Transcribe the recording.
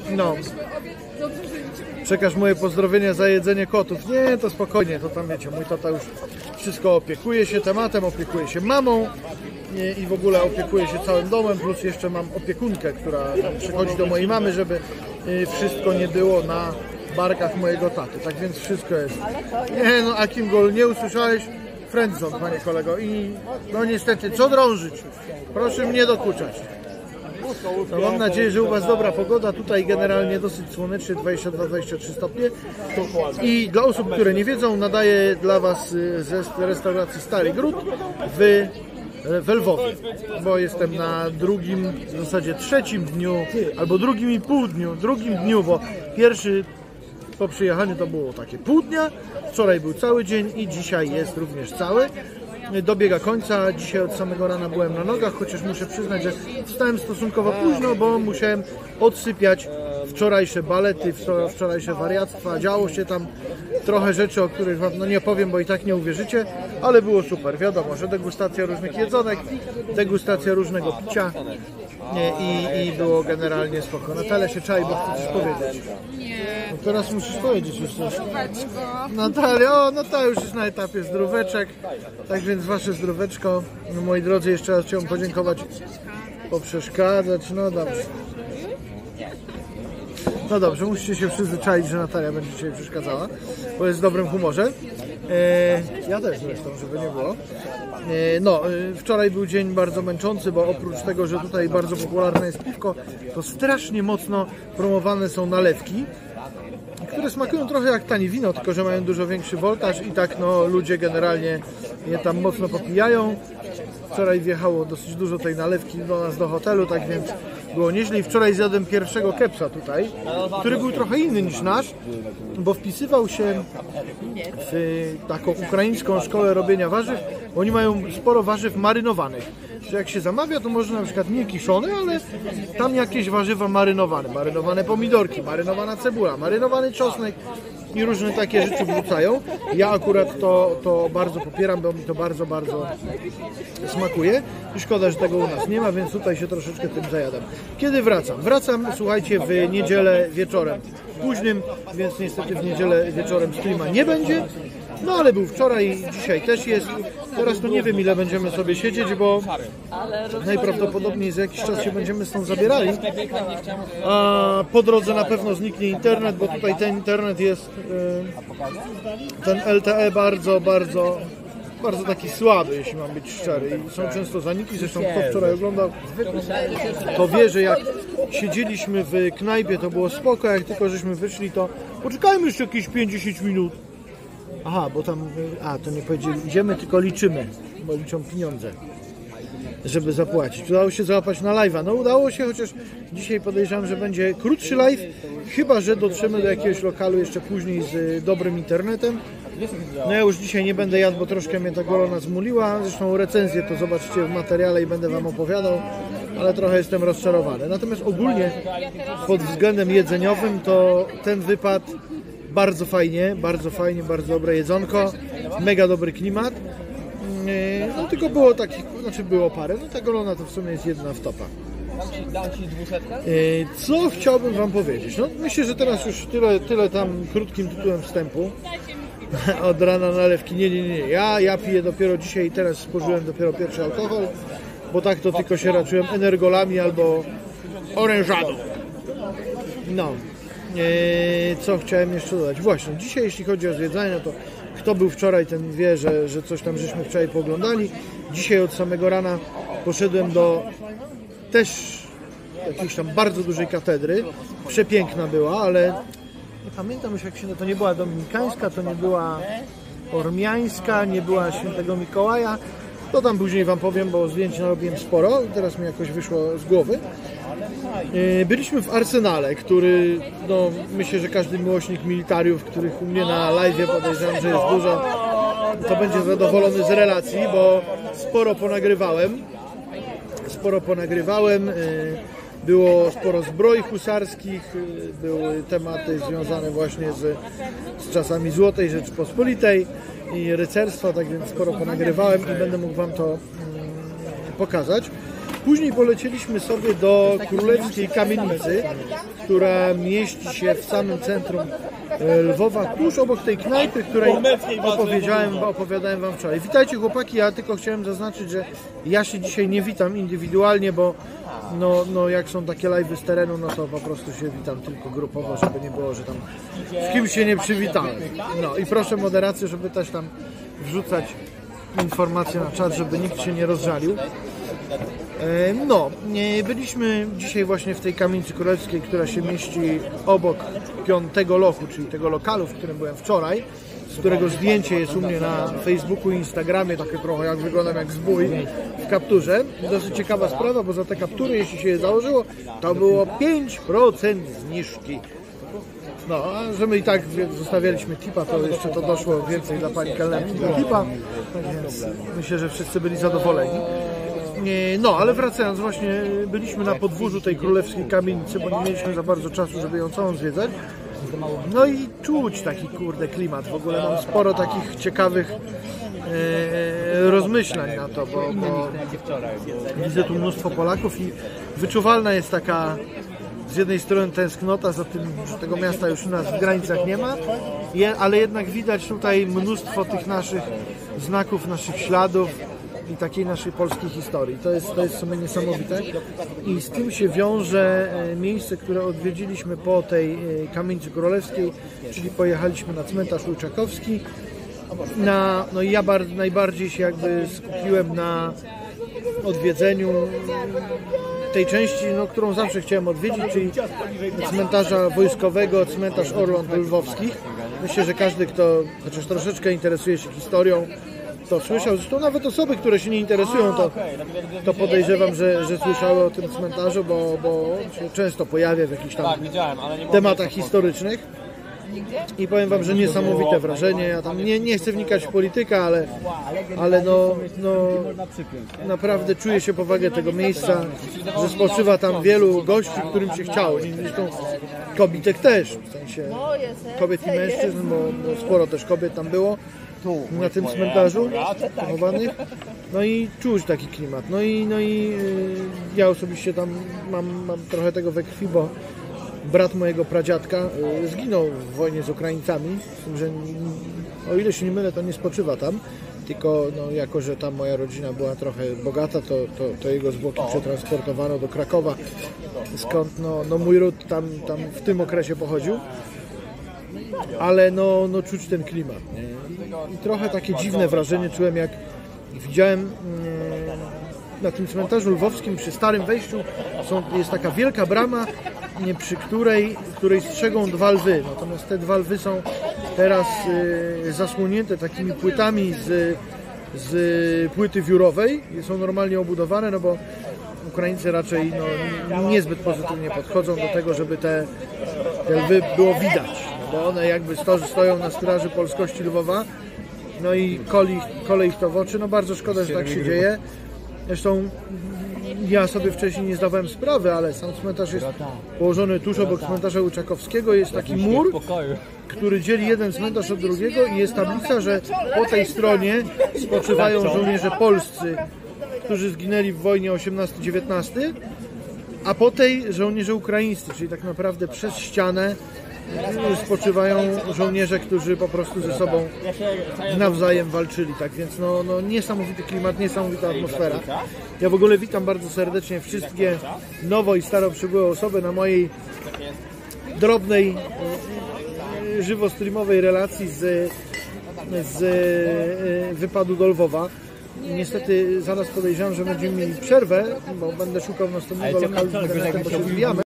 No. Przekaż moje pozdrowienia za jedzenie kotów. Nie, to spokojnie, to tam wiecie, mój tata już wszystko opiekuje się tematem, opiekuje się mamą i w ogóle opiekuje się całym domem, plus jeszcze mam opiekunkę, która przychodzi do mojej mamy, żeby wszystko nie było na barkach mojego taty. Tak więc wszystko jest. Nie no, Akim Gol, nie usłyszałeś? Friendzone, panie kolego. I no niestety, co drążyć? Proszę mnie dokuczać. No, mam nadzieję, że u Was dobra pogoda. Tutaj generalnie dosyć słonecznie, 22-23 stopnie. I dla osób, które nie wiedzą, nadaję dla Was ze restauracji Stary Gród w Lwowie, bo jestem na drugim, w zasadzie trzecim dniu, albo drugim dniu, bo pierwszy po przyjechaniu to było takie pół dnia, wczoraj był cały dzień i dzisiaj jest również cały. Dobiega końca. Dzisiaj od samego rana byłem na nogach, chociaż muszę przyznać, że wstałem stosunkowo późno, bo musiałem odsypiać wczorajsze balety, wczorajsze wariactwa. Działo się tam trochę rzeczy, o których Wam nie powiem, bo i tak nie uwierzycie, ale było super. Wiadomo, że degustacja różnych jedzonek, degustacja różnego picia i było generalnie spoko. Natalia się czai, bo chce coś powiedzieć. Nie. No teraz musisz powiedzieć już coś. Natalia, Natalia już jest na etapie zdróweczek, tak więc Wasze zdróweczko. No, moi drodzy, jeszcze raz chciałem podziękować. Poprzeszkadzać, no dobrze. No dobrze, musicie się przyzwyczaić, że Natalia będzie dzisiaj przeszkadzała, bo jest w dobrym humorze. Ja też zresztą, żeby nie było. Wczoraj był dzień bardzo męczący, bo oprócz tego, że tutaj bardzo popularne jest piwko, to strasznie mocno promowane są nalewki, które smakują trochę jak tanie wino, tylko że mają dużo większy woltaż i tak no ludzie generalnie je tam mocno popijają. Wczoraj wjechało dosyć dużo tej nalewki do nas do hotelu, tak więc było nieźle. I wczoraj zjadłem pierwszego kepsa tutaj, który był trochę inny niż nasz, bo wpisywał się w taką ukraińską szkołę robienia warzyw. Oni mają sporo warzyw marynowanych. Że jak się zamawia, to można na przykład nie kiszone, ale tam jakieś warzywa marynowane. Marynowane pomidorki, marynowana cebula, marynowany czosnek i różne takie rzeczy wrzucają. Ja akurat to bardzo popieram, bo mi to bardzo, bardzo smakuje. I szkoda, że tego u nas nie ma, więc tutaj się troszeczkę tym zajadam. Kiedy wracam? Wracam, słuchajcie, w niedzielę wieczorem późnym, więc niestety w niedzielę wieczorem streama nie będzie. No ale był wczoraj, dzisiaj też jest. Teraz to nie wiem, ile będziemy sobie siedzieć, bo najprawdopodobniej za jakiś czas się będziemy stąd zabierali. A po drodze na pewno zniknie internet, bo tutaj ten internet jest, ten LTE bardzo taki słaby, jeśli mam być szczery. I są często zaniki, zresztą kto wczoraj oglądał, to wie, że jak siedzieliśmy w knajpie, to było spoko, jak tylko żeśmy wyszli, to poczekajmy jeszcze jakieś 50 minut. Aha, bo tam, to nie powiedzieli, idziemy, tylko liczymy, bo liczą pieniądze, żeby zapłacić. Udało się załapać na live'a. No udało się, chociaż dzisiaj podejrzewam, że będzie krótszy live, chyba że dotrzemy do jakiegoś lokalu jeszcze później z dobrym internetem. No ja już dzisiaj nie będę jadł, bo troszkę mnie ta golona zmuliła. Zresztą recenzję to zobaczycie w materiale i będę Wam opowiadał, ale trochę jestem rozczarowany. Natomiast ogólnie pod względem jedzeniowym to ten wypad bardzo fajnie, bardzo dobre jedzonko, mega dobry klimat. No tylko było takich, było parę, no ta golona to w sumie jest jedna w topa. Co chciałbym Wam powiedzieć? No myślę, że teraz już tyle tam krótkim tytułem wstępu. Od rana nalewki, nie. Ja piję dopiero dzisiaj i teraz spożyłem dopiero pierwszy alkohol, bo tak to tylko się raczyłem energolami albo orężadą. No. Co chciałem jeszcze dodać? Właśnie, dzisiaj jeśli chodzi o zwiedzanie, no to kto był wczoraj, ten wie, że coś tam żeśmy wczoraj pooglądali. Dzisiaj od samego rana poszedłem do też jakiejś tam bardzo dużej katedry. Przepiękna była, ale nie pamiętam już jak się, to nie była dominikańska, to nie była ormiańska, nie była świętego Mikołaja. To tam później Wam powiem, bo zdjęć narobiłem sporo, teraz mi jakoś wyszło z głowy. Byliśmy w Arsenale, który, no myślę, że każdy miłośnik militariów, których u mnie na live'ie podejrzewam, że jest dużo, to będzie zadowolony z relacji, bo sporo ponagrywałem, było sporo zbroi husarskich, były tematy związane właśnie z czasami Złotej Rzeczypospolitej i rycerstwa, tak więc sporo ponagrywałem i będę mógł Wam to pokazać. Później polecieliśmy sobie do Królewskiej Kamienicy, która mieści się w samym centrum Lwowa, tuż obok tej knajpy, której opowiadałem Wam wczoraj. Witajcie chłopaki, ja tylko chciałem zaznaczyć, że ja się dzisiaj nie witam indywidualnie, bo no jak są takie live'y z terenu, no to po prostu się witam tylko grupowo, żeby nie było, że tam z kimś się nie przywitałem. No i proszę moderację, żeby też tam wrzucać informacje na czat, żeby nikt się nie rozżalił. No, byliśmy dzisiaj właśnie w tej Kamienicy Królewskiej, która się mieści obok 5. lochu, czyli tego lokalu, w którym byłem wczoraj, z którego zdjęcie jest u mnie na Facebooku i Instagramie, takie trochę jak wyglądam jak zbój w kapturze. Dosyć ciekawa sprawa, bo za te kaptury, jeśli się je założyło, to było 5% zniżki. No, a że my i tak zostawialiśmy tipa, to jeszcze to doszło więcej dla pani kelnerki do tipa, tak więc myślę, że wszyscy byli zadowoleni. No, ale wracając, właśnie byliśmy na podwórzu tej Królewskiej Kamienicy, bo nie mieliśmy za bardzo czasu, żeby ją całą zwiedzać. No i czuć taki kurde klimat. W ogóle mam sporo takich ciekawych rozmyślań na to, bo widzę tu mnóstwo Polaków i wyczuwalna jest taka z jednej strony tęsknota za tym, że tego miasta już u nas w granicach nie ma, ale jednak widać tutaj mnóstwo tych naszych znaków, naszych śladów i takiej naszej polskiej historii. To jest w sumie niesamowite i z tym się wiąże miejsce, które odwiedziliśmy po tej Kamienicy Królewskiej, czyli pojechaliśmy na cmentarz Łyczakowski. No i ja najbardziej się jakby skupiłem na odwiedzeniu tej części, którą zawsze chciałem odwiedzić, czyli cmentarza wojskowego, cmentarz Orląt Lwowskich. Myślę, że każdy, kto chociaż troszeczkę interesuje się historią, to słyszał. Zresztą nawet osoby, które się nie interesują, to podejrzewam, że słyszały o tym cmentarzu, bo się często pojawia w jakichś tam tematach historycznych. I powiem Wam, że niesamowite wrażenie. Ja tam nie chcę wnikać w politykę, ale naprawdę czuję się powagę tego miejsca, że spoczywa tam wielu gości, którym się chciało. Zresztą kobitek też, w sensie kobiet i mężczyzn, bo sporo też kobiet tam było na tym cmentarzu pochowanych. No i czuć taki klimat. No i ja osobiście tam mam trochę tego we krwi, bo brat mojego pradziadka zginął w wojnie z Ukraińcami, z tym, że o ile się nie mylę, to nie spoczywa tam, tylko jako, że tam moja rodzina była trochę bogata, to jego zwłoki przetransportowano do Krakowa, skąd mój ród tam w tym okresie pochodził, ale czuć ten klimat, nie? I trochę takie dziwne wrażenie czułem, jak widziałem na tym cmentarzu lwowskim przy starym wejściu jest taka wielka brama, przy której strzegą 2 lwy. Natomiast te 2 lwy są teraz zasłonięte takimi płytami z płyty wiórowej. Są normalnie obudowane, bo Ukraińcy raczej niezbyt pozytywnie podchodzą do tego, żeby te lwy było widać, bo one jakby stoją na straży polskości Lwowa, i kole ich to w oczy. Bardzo szkoda, że tak się dzieje. Zresztą ja sobie wcześniej nie zdawałem sprawy, ale sam cmentarz jest położony tuż obok cmentarza Łyczakowskiego. Jest taki mur, który dzieli jeden cmentarz od drugiego i jest tablica, że po tej stronie spoczywają żołnierze polscy, którzy zginęli w wojnie 18-19, a po tej żołnierze ukraińscy, czyli tak naprawdę przez ścianę spoczywają żołnierze, którzy po prostu ze sobą nawzajem walczyli. Tak więc niesamowity klimat, niesamowita atmosfera. Ja w ogóle witam bardzo serdecznie wszystkie nowo i staro przybyłe osoby na mojej drobnej, żywo-streamowej relacji z wypadu do Lwowa. Niestety zaraz podejrzewam, że będziemy mieli przerwę, bo będę szukał następnego lokalu, bo się zwijamy.